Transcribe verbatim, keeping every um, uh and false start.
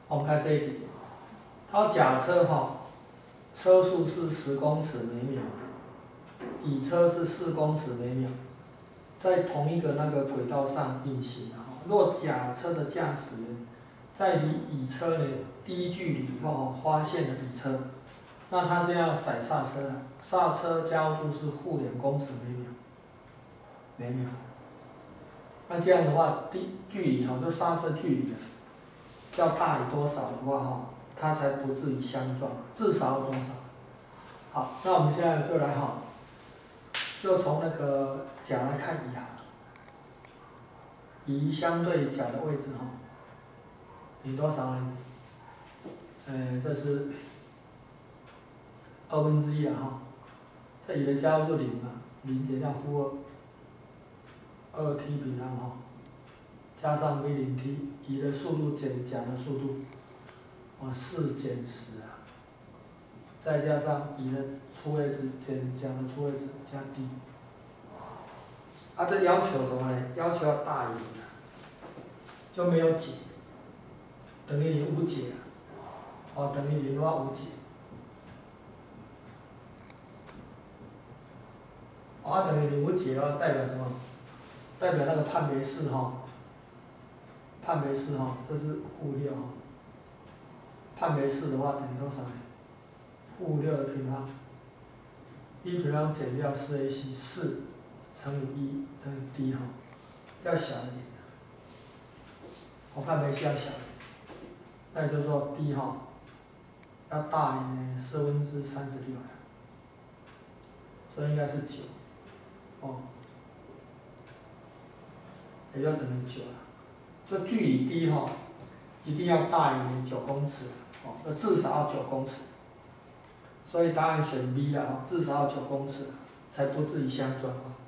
我们看这一题，它甲车哈，车速是十公尺每秒，乙车是四公尺每秒，在同一个那个轨道上运行哈。若甲车的驾驶员在离乙车呢第一距离以后发现了乙车，那他就要踩刹车，刹车加速度是负两公尺每秒，每秒。那这样的话，第距离哈，就刹车距离要大于多少的话哈，它才不至于相撞，至少要多少？好，那我们现在就来哈，就从那个甲来看乙哈，乙相对甲的位置哈，等于多少呢？呃，这是二分之一啊哈，这乙的加速就零嘛，零减掉负二，二 t 平方哈，加上 v 零 t， 乙的速度减甲的速度，哦四减十啊，再加上乙的出位值减甲的出位值加 d， 啊这要求什么呢？要求要大于零啊，就没有解，等于零无解啊，哦等于零的话无解。啊等于零无解的话，代表什么？代表那个判别式哈，判别式哈，这是负六哈，判别式的话等于多少呢？负六的平方，一平方减掉四 a c， 四乘以一乘以 d 哈，这要小一点，我判别式要小一点，那也就是说 d 哈要大于四分之三十六，所以应该是九，哦。也就等于九了，这距离 d 哈，一定要大于九公尺，哦，那至少要九公尺，所以答案选 B 啊，至少要九公尺，才不至于相撞啊。